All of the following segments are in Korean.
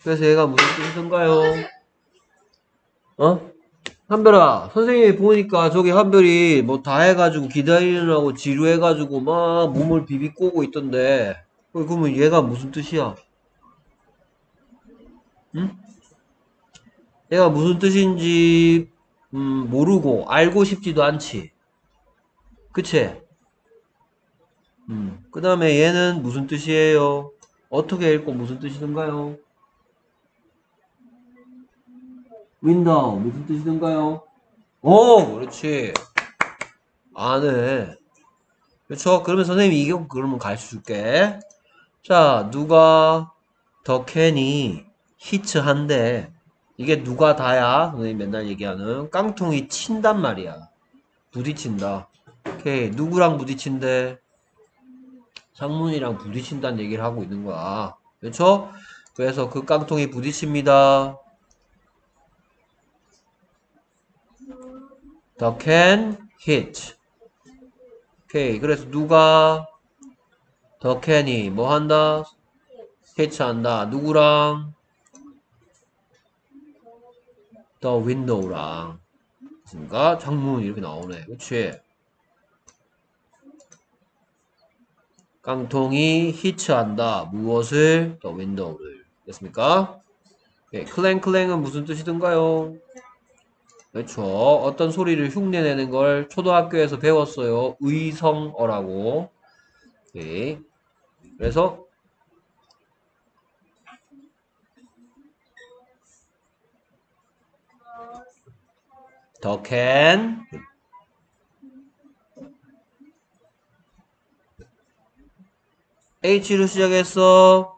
그래서 얘가 무슨 뜻이던가요? 어? 한별아, 선생님이 보니까 저기 한별이 뭐 다 해가지고 기다리느라고 지루해가지고 막 몸을 비비 꼬고 있던데. 그러면 얘가 무슨 뜻이야? 응? 얘가 무슨 뜻인지, 모르고 알고 싶지도 않지. 그치? 그 다음에 얘는 무슨 뜻이에요? 어떻게 읽고 무슨 뜻이던가요? 윈도우, 무슨 뜻이던가요? 오, 그렇지. 아네. 그렇죠? 그러면 선생님이 이거 그러면 가르쳐 줄게. 자, 누가 더 캔이 히츠한데 이게 누가 다야? 선생님 맨날 얘기하는 깡통이 친단 말이야. 부딪힌다. 오케이. 누구랑 부딪힌대? 상문이랑 부딪힌다는 얘기를 하고 있는 거야. 그렇죠? 그래서 그 깡통이 부딪힙니다. The can hit. 오케이. 그래서 누가 the can이 뭐 한다? hit 한다. 누구랑? the window랑. 그러니까 창문 이렇게 나오네. 그치? 깡통이 히트한다. 무엇을? the window를. 됐습니까? 네, 클랭클랭은 무슨 뜻이던가요? 그렇죠. 어떤 소리를 흉내내는 걸 초등학교에서 배웠어요. 의성어라고. 네. 그래서 the can H로 시작했어.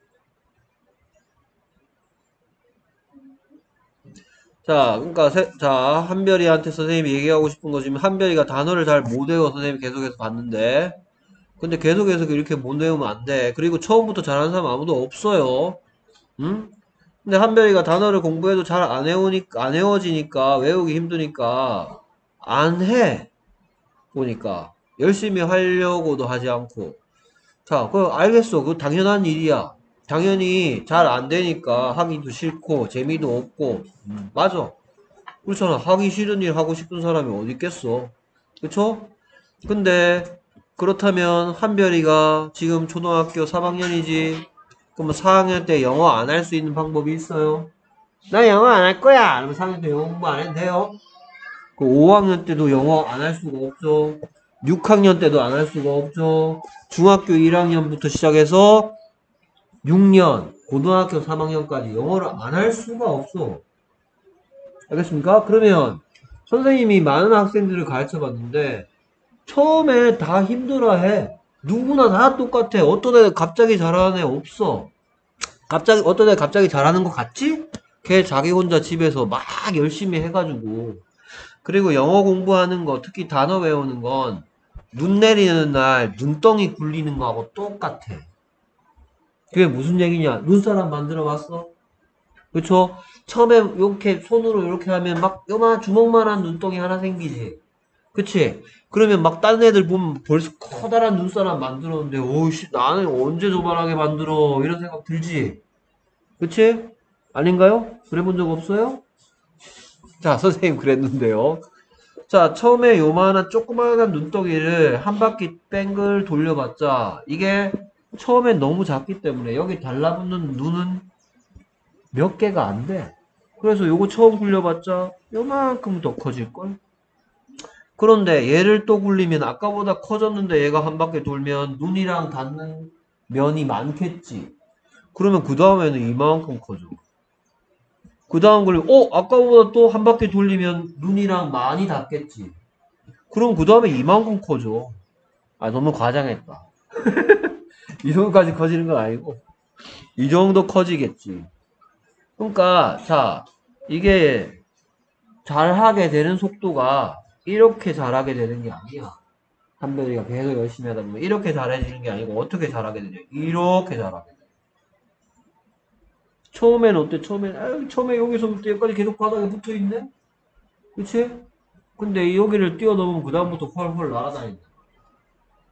자, 그러니까 자, 한별이한테 선생님이 얘기하고 싶은 거 지금 한별이가 단어를 잘 못 외워 선생님이 계속해서 봤는데 근데 계속해서 이렇게 못 외우면 안 돼. 그리고 처음부터 잘하는 사람 아무도 없어요. 응? 근데 한별이가 단어를 공부해도 잘 안 외우니까 안 외워지니까 외우기 힘드니까 안 해. 보니까 열심히 하려고도 하지 않고 자, 그 알겠어. 그 당연한 일이야. 당연히 잘 안 되니까 하기도 싫고 재미도 없고 맞아. 그렇잖아. 하기 싫은 일 하고 싶은 사람이 어디 있겠어. 그쵸? 근데 그렇다면 한별이가 지금 초등학교 3학년이지. 그러면 4학년 때 영어 안 할 수 있는 방법이 있어요? 나 영어 안 할 거야. 그러면 4학년 때 영어 공부 안 해도 돼요? 그 5학년 때도 영어 안 할 수가 없죠. 6학년 때도 안 할 수가 없죠. 중학교 1학년부터 시작해서 6년, 고등학교 3학년까지 영어를 안 할 수가 없어. 알겠습니까? 그러면 선생님이 많은 학생들을 가르쳐 봤는데 처음에 다 힘들어해. 누구나 다 똑같아. 어떤 애 갑자기 잘하는 애 없어. 갑자기 어떤 애 갑자기 잘하는 것 같지? 걔 자기 혼자 집에서 막 열심히 해가지고 그리고 영어 공부하는 거 특히 단어 외우는 건 눈 내리는 날 눈덩이 굴리는 거하고 똑같아. 그게 무슨 얘기냐? 눈사람 만들어 봤어? 그쵸? 처음에 이렇게 손으로 이렇게 하면 막 요만 주먹만한 눈덩이 하나 생기지. 그치? 그러면 막 다른 애들 보면 벌써 커다란 눈사람 만들었는데 오우씨 나는 언제 저만하게 만들어 이런 생각 들지? 그치? 아닌가요? 그래 본 적 없어요? 자 선생님 그랬는데요. 자 처음에 요만한 조그만한 눈덩이를 한 바퀴 뺑글 돌려봤자 이게 처음엔 너무 작기 때문에 여기 달라붙는 눈은 몇 개가 안 돼. 그래서 요거 처음 굴려봤자 요만큼 더 커질걸? 그런데 얘를 또 굴리면 아까보다 커졌는데 얘가 한 바퀴 돌면 눈이랑 닿는 면이 많겠지. 그러면 그 다음에는 이만큼 커져. 그 다음 굴리면 아까보다 또 한 바퀴 돌리면 눈이랑 많이 닿겠지. 그럼 그 다음에 이만큼 커져. 아 너무 과장했다. 이 정도까지 커지는 건 아니고 이 정도 커지겠지. 그러니까 자 이게 잘하게 되는 속도가 이렇게 잘하게 되는 게 아니야. 한별이가 계속 열심히 하다 보면 이렇게 잘해지는 게 아니고 어떻게 잘하게 되냐. 이렇게 잘하게 돼. 처음엔 어때? 처음에 여기서부터 여기까지 계속 바닥에 붙어 있네? 그치? 근데 여기를 뛰어넘으면 그다음부터 헐헐 날아다닌다.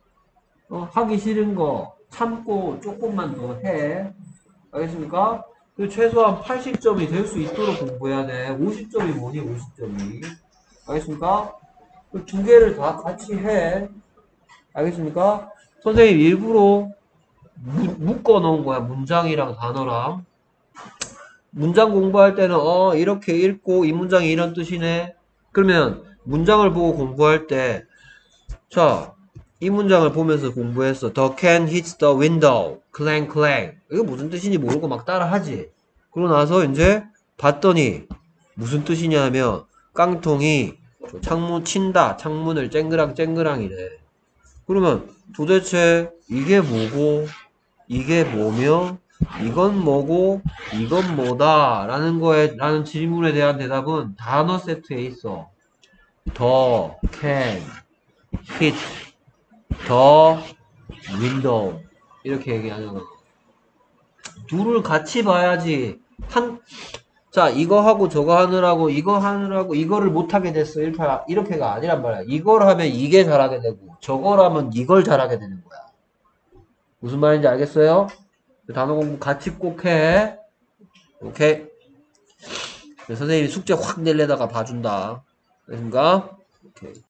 하기 싫은 거 참고 조금만 더 해. 알겠습니까? 그 최소한 80점이 될 수 있도록 공부해야 돼. 50점이 뭐니, 50점이. 알겠습니까? 그 두 개를 다 같이 해. 알겠습니까? 선생님 일부러 묶어 놓은 거야. 문장이랑 단어랑. 문장 공부할 때는, 이렇게 읽고, 이 문장이 이런 뜻이네. 그러면, 문장을 보고 공부할 때, 자, 이 문장을 보면서 공부했어. The can hits the window. clang clang. 이거 무슨 뜻인지 모르고 막 따라 하지. 그러고 나서 이제 봤더니 무슨 뜻이냐면 깡통이 창문 친다. 창문을 쨍그랑 쨍그랑이래. 그러면 도대체 이게 뭐고 이게 뭐며 이건 뭐고 이건 뭐다 라는 질문에 대한 대답은 단어 세트에 있어. The can hit the window 이렇게 얘기하는 거. 둘을 같이 봐야지. 자, 이거 하고 저거 하느라고 이거 하느라고 이거를 못하게 됐어. 이렇게가 아니란 말이야. 이걸 하면 이게 잘하게 되고 저걸 하면 이걸 잘하게 되는 거야. 무슨 말인지 알겠어요? 단어 공부 같이 꼭 해. 오케이? 선생님이 숙제 확 내려다가 봐준다. 알겠습니까? 오케이.